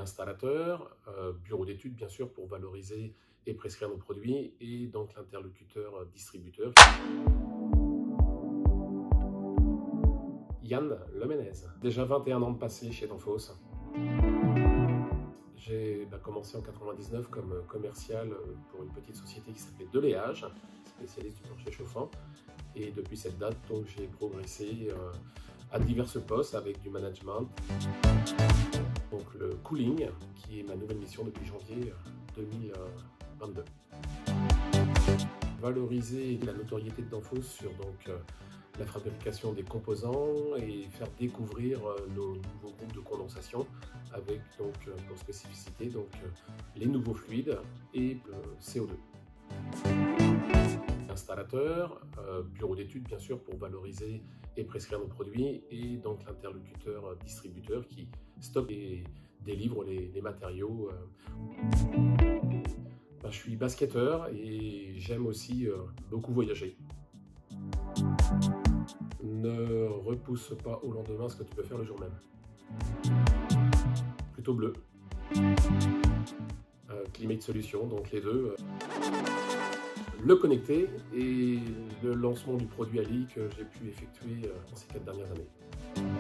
Installateur, bureau d'études bien sûr pour valoriser et prescrire nos produits, et donc l'interlocuteur distributeur. Yann Lemenez, déjà 21 ans de passé chez Danfoss. J'ai commencé en 99 comme commercial pour une petite société qui s'appelait Deléage, spécialiste du plancher chauffant. Et depuis cette date, j'ai progressé à divers postes avec du management. Donc le cooling, qui est ma nouvelle mission depuis janvier 2022. Valoriser la notoriété de Danfoss sur la fabrication des composants et faire découvrir nos nouveaux groupes de condensation avec pour spécificité les nouveaux fluides et le CO2. Installateur, bureau d'études bien sûr pour valoriser et prescrire nos produits, et donc l'interlocuteur distributeur qui stocke et délivre les matériaux. Je suis basketteur et j'aime aussi beaucoup voyager. Ne repousse pas au lendemain ce que tu peux faire le jour même. Plutôt bleu. Climate Solutions, donc les deux. Le connecté et le lancement du produit Ali que j'ai pu effectuer dans ces 4 dernières années.